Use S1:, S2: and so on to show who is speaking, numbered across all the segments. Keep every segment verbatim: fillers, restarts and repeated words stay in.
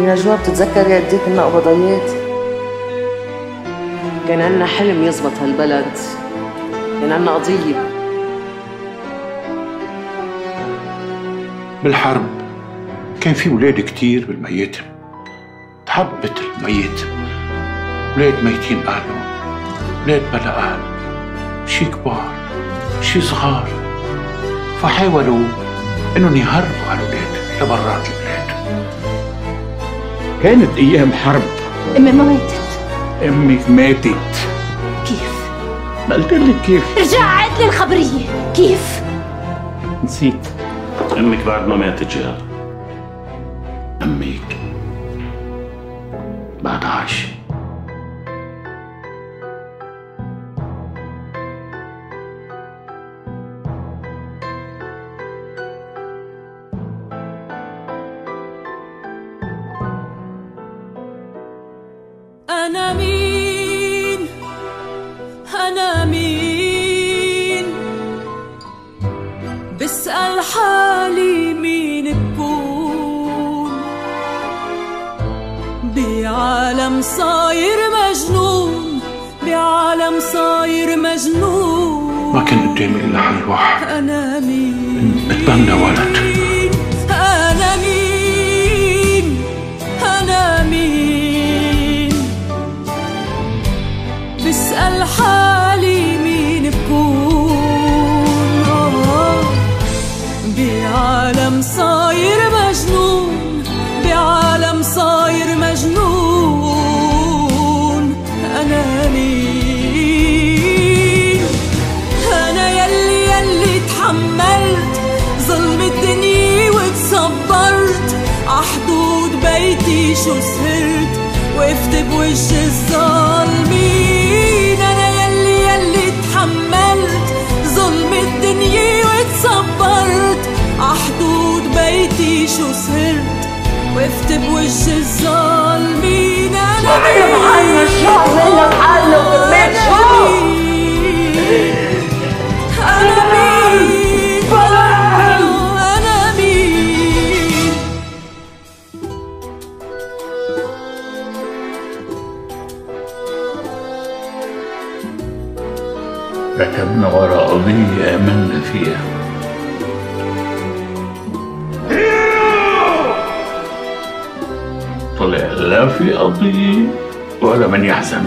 S1: نجوى بتتذكري قد ايه كنا قبضيات؟ كان عنا حلم يزبط هالبلد، كان عنا قضية.
S2: بالحرب كان في ولاد كتير بالميتم، تحبت الميت، ولاد ميتين أهلهم، ولاد بلا أهل، شي كبار شي صغار، فحاولوا إنهم يهربوا هالولاد لبرات البلاد.
S3: كانت أيام حرب.
S4: أمي ما ماتت.
S3: أمك ماتت.
S4: كيف؟
S3: ما قلت لك كيف؟
S4: ارجع عد لي الخبرية، كيف؟
S3: نسيت.
S5: أمك بعد ما ماتت جهاد.
S2: أمك بعد عايشة.
S6: أنا مين؟ أنا مين؟ بسأل حالي مين بكون بعالم صاير مجنون، بعالم صاير مجنون.
S2: ما كان قدامي إلا حل واحد،
S6: أنا مين؟
S2: أتبنى ولد.
S6: أنا مين؟ أنا مين؟ بسأل حالي مين بكون آه بعالم صاير مجنون، بعالم صاير مجنون. أنا مين؟ أنا يلي يلي تحملت ظلم الدنيا وتصبرت عحدود بيتي شو سهرت وقفت بوجه الظالمين. أنا يلي يلي تحملت ظلم الدنيا وتصبرت عحدود بيتي شو سهرت وقفت بوجه الظالمين. أنا مين؟
S1: بحالنا الشعب إلا بحالنا وكمان شعب.
S6: أنا مين؟ أنا مين؟
S3: ركبنا ورا قضية آمنا فيها، طلع لا في قضية ولا من يحزن.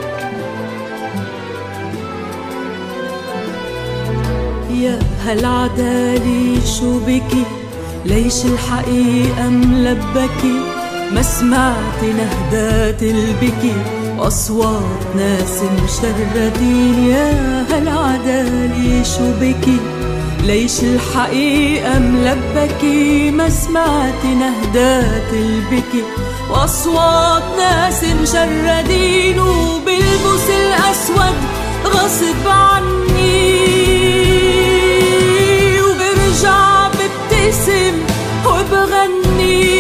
S6: يا هالعدالي شو بكي، ليش الحقيقة ملبكي؟ ما سمعت نهدات البكي وأصوات ناس مشردين. يا هالعدالي شو بكي، ليش الحقيقة ملبكي؟ ما سمعت نهدات البكي وأصوات ناس مشردين. وبلبس الأسود غصب عني وبرجع ببتسم وبغني.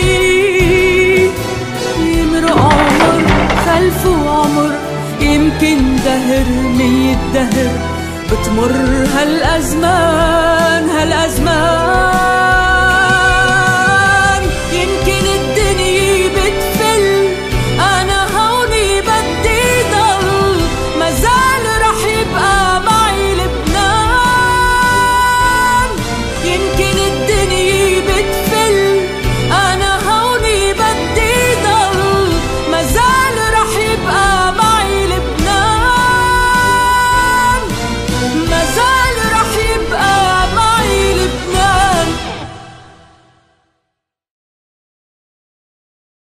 S6: يمرق عمر خلفه عمر، يمكن دهر مية دهر، بتمر هالأزمان هالأزمان.